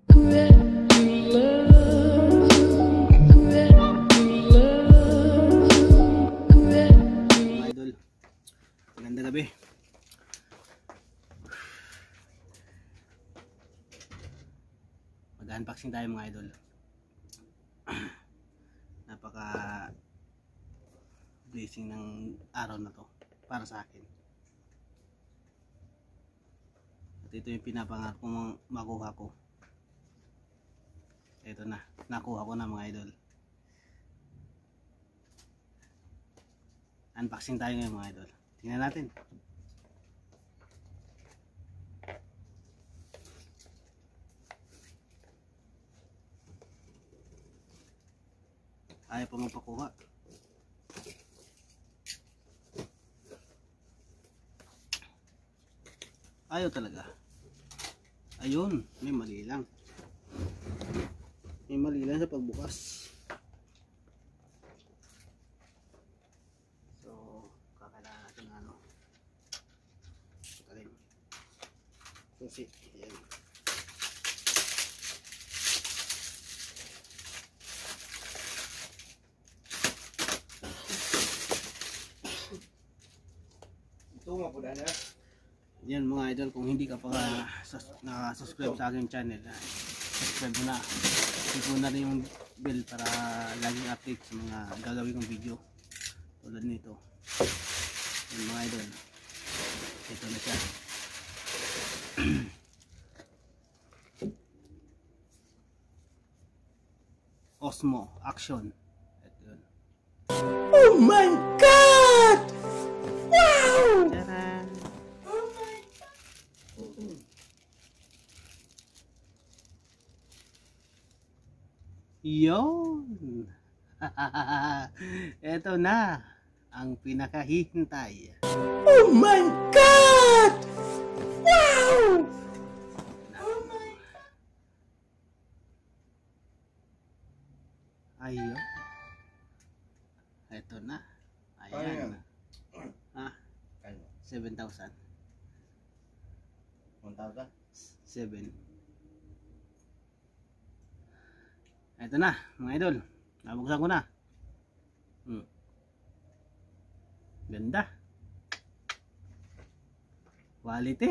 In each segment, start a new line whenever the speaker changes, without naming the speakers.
Idol, magandang gabi. Mag-unboxing tayo mga idol. Napaka blessing ng araw na to para sa akin. At ito yung pinapangarap kong makuha ko. Ito na, nakuha ko na mga idol. Unboxing tayo ngayon mga idol. Tingnan natin. Ayaw pa magpakuha. Ayaw talaga. Ayun, may mali lang. May mali lang sa pagbukas. So, kakailangan natin ano. Kaling. Susi. Ayan.
Ito nga po dahil.
Yan mga idol, kung hindi ka pa nakasubscribe sa aking channel, subscribe mo na. Click mo na rin yung bell para laging update sa mga gagawin kong video tulad nito. Yan mga idol, ito na siya. Osmo Action. Ito yun.
Oh my God! Wow!
Tcharan! Yun. Ito na ang pinakahihintay.
Oh my God! Wow!
Ayun. Ito na. Ayan. Ah, 7,000.
1,000?
7. Ito na, mga idol. Nabuksan ko na. Ganda. Quality.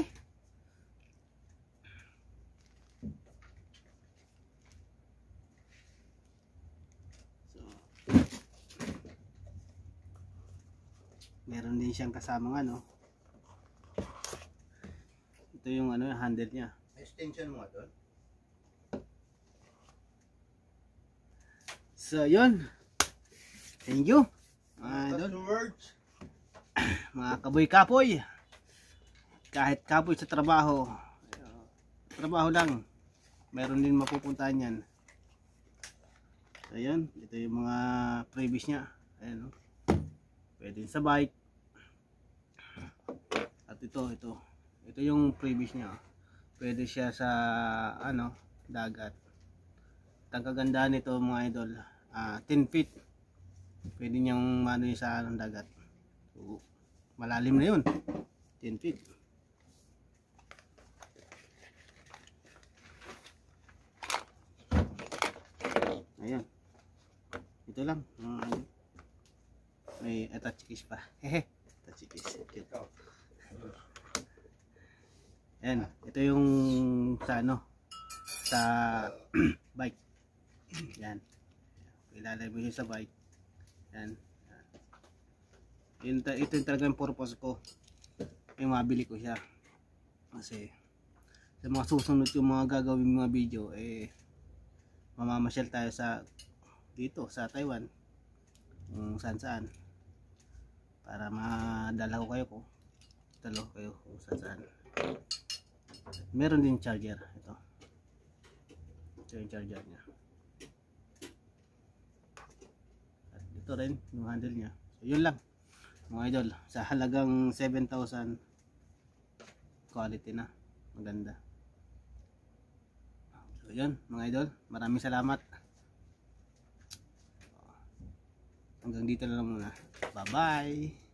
So, meron din siyang kasamang ano. Ito yung ano, handle niya.
Extension mo doon?
So, yun. Thank you.
That's the words.
Mga kaboy-kapoy. Kahit kapoy sa trabaho, trabaho lang, meron din mapupuntahan yan. So, yun. Ito yung mga previous nya. Ayan, oh. Pwede sa bike. At ito yung previous nya. Pwede siya sa ano, dagat. At ang kagandahan nito mga idol, 10 feet. Pwede niyang mano yung sa anong dagat. So, malalim na yun. 10 feet. Ayan. Ito lang. May attachikis pa. Hehe. Attachikis. Ayan. Ito yung sa ano, sa bike. Yan. Ilalagay mo siya sa bike. Yan. Ito yung talagang purpose ko. Yung mabili ko siya. Kasi sa mga susunod yung mga gagawin mga video, mamamasyal tayo sa dito sa Taiwan. Kung saan para madala ko kayo kung saan. Meron din charger ito. Ito yung charger niya. Ito rin yung handle niya. So yun lang mga idol, sa halagang 7,000, quality na, maganda. So yun mga idol, maraming salamat. Hanggang dito na lang muna. Bye bye.